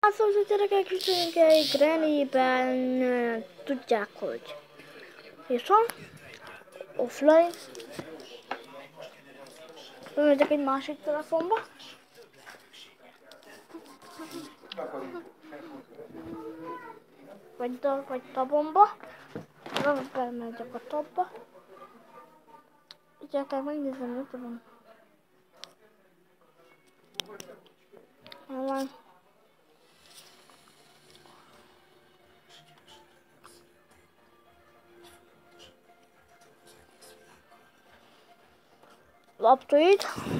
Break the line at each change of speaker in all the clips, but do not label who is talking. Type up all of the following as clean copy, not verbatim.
Szóval a gyerekek viszonylag egy Granny-ben tudják, hogy és van offline. Bemegyek egy másik telefonba. Vagy tabomba. Bemegyek a tabba. Gyerekek, megnézem, hogy tudom. Online. Laptop.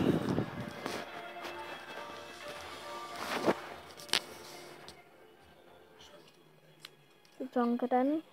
Tudom Granny.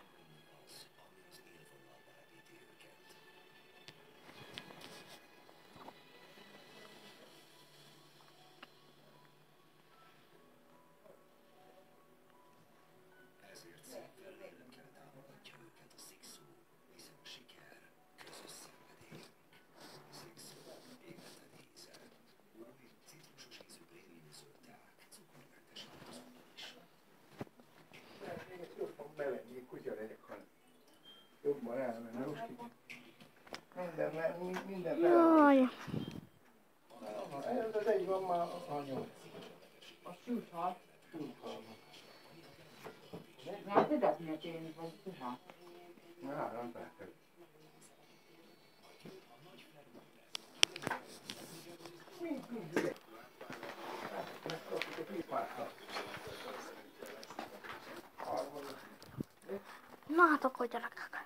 Jobban elmenne, Ruski. Minden
Jaj.
Ez az egy van már anya.
A szűrhal.
Szűrhal.
Már tudod, miért én vagy szűrhal?
Nem persze.
Na hát akkor gyerekek.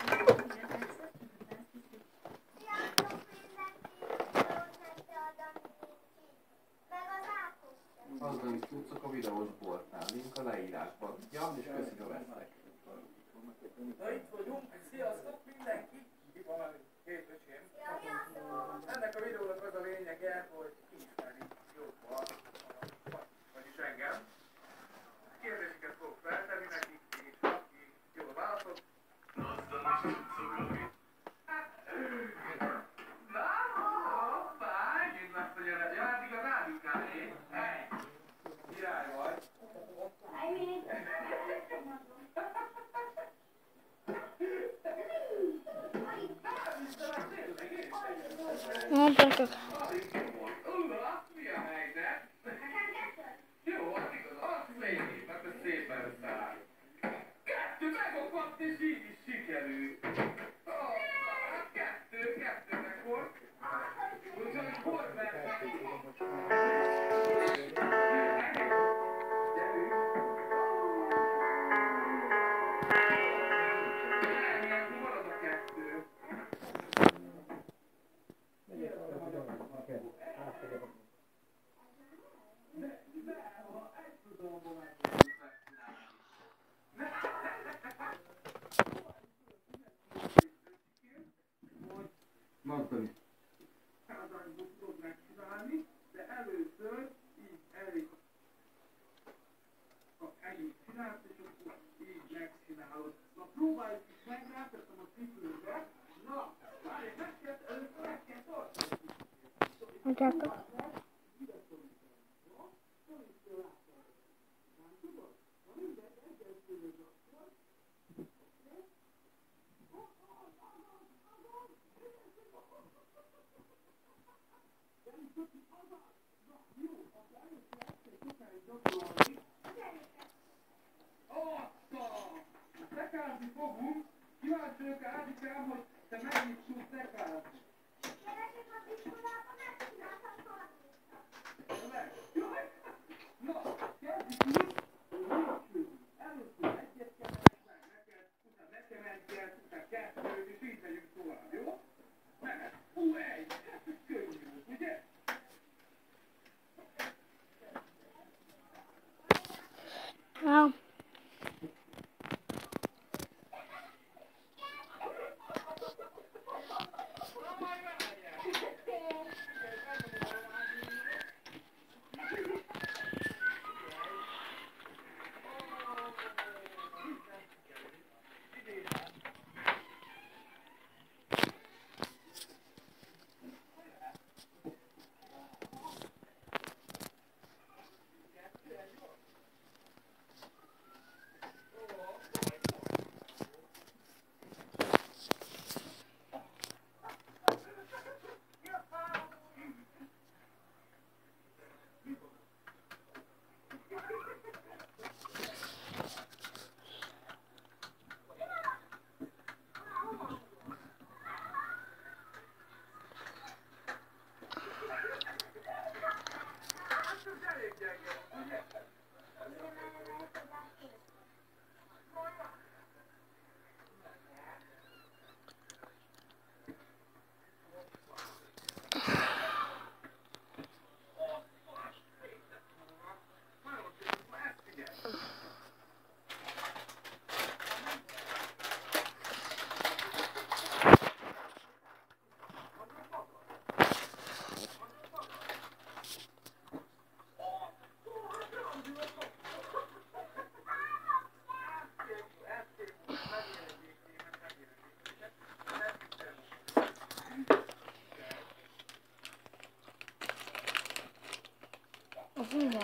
Azzal is tudszok a videós boltnál, link a leírásban. Ja, és köszi, ha vesznek.
Na itt vagyunk, sziasztok mindenki! Itt van két öcsém. Ennek a videónak az a lényege, hogy kiismeri jobban, vagyis engem. Kérdéseket fogok feltenni nekik, és aki jól válaszol. Aztán is tudszok, amit. Na, hoppá, megint lesz a gyere. Ja, eddig a rádikáé. Király vagy.
Na gyerekek.
Mi a helyzet? Jó, az igaz, az szép, mert ez szépen száll. Kettő megakadt, és így is sikerült. Kettőnek volt. Úgyhogy volt benne. Gyerünk. Marad a kettő.
Magdali.
Feladásból tudod megcsinálni, de először így elég. Ennyit csinálsz, és akkor így megcsinálod. Na próbáljuk is meg, ráteszem a cipőbe. Na, várj, először meg kell tartani.
Gyerekek.
Szekázni fogunk. Kíváncsi vagyok Ádikám, hogy te mennyit tudsz szekázni.
Gyerekek, az iskolában megcsináltam volna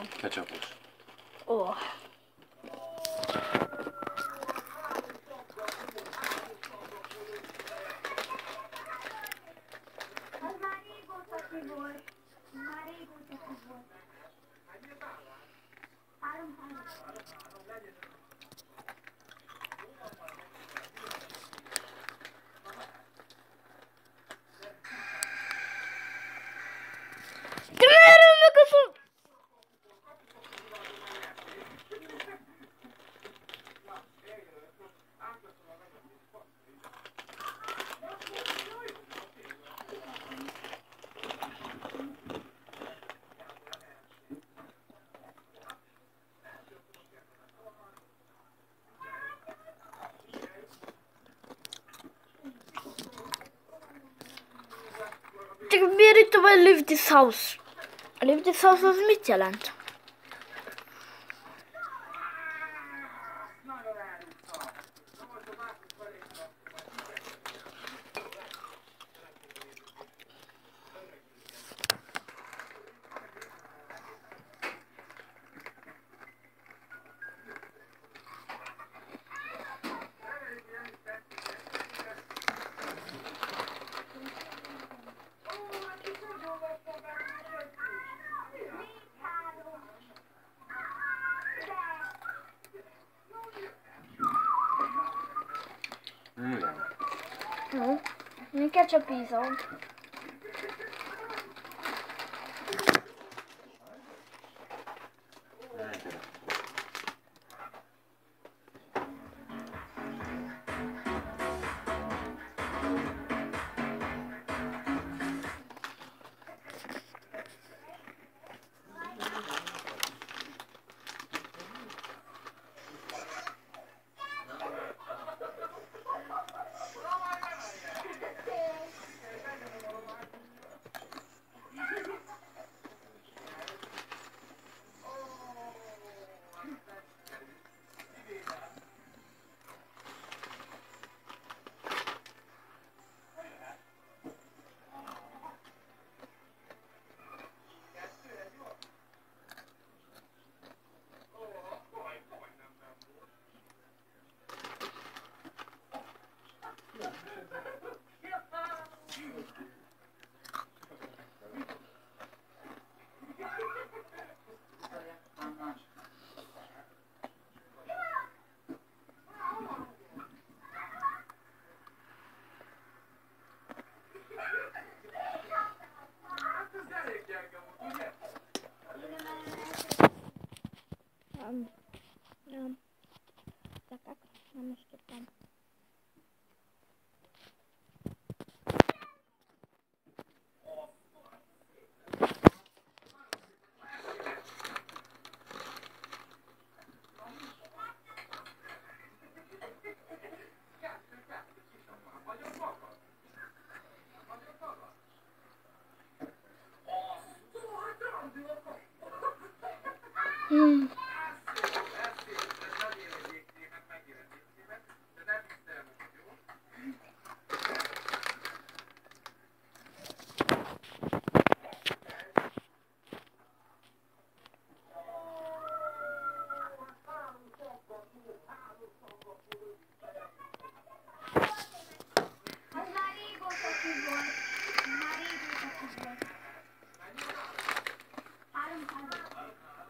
Igen.
Ketchupos.
Ó.
Az már régóta ki volt. Már régóta ki volt. 3-3.
De merre megaszol? Csak miért itt van Leave this house? A Leave this house az mit jelent?
Igen.
Mica c'ho bisogno? Nem. Zakak, nem is tudtam.
Az már régóta ki volt. Már régóta ki volt. 3-3.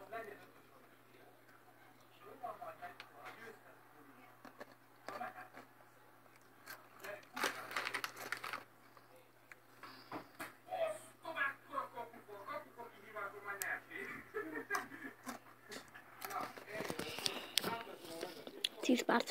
Tíz perc.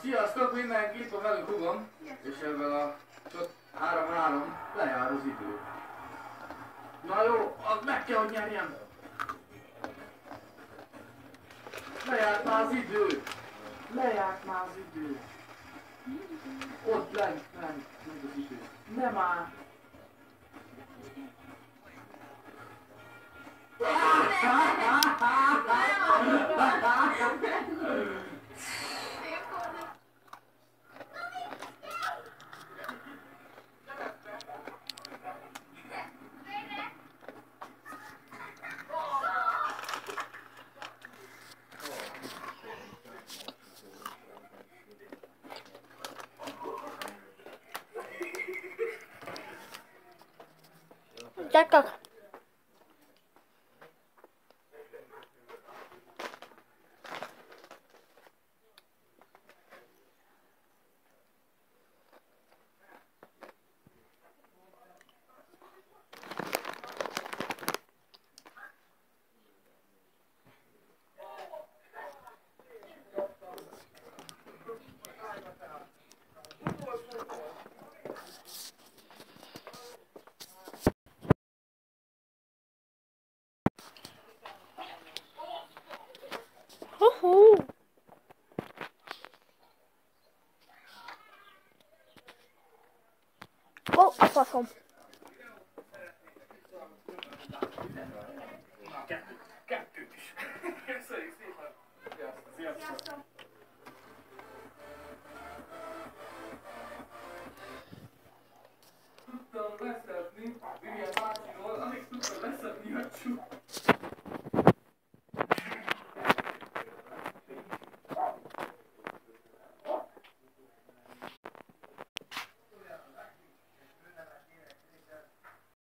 Sziasztok mindenki, itt van velünk Hugon, és ebben a 3-3 lejár az idő. Na jó, az meg kell, hogy nyerjem. Lejárt már az idő. Lejárt már az idő. Ott lent, ment az idő. Nem már.
Gyerekek. Ó, a faszom.
Kettőt is. Köszönjük szépen. Sziasztok.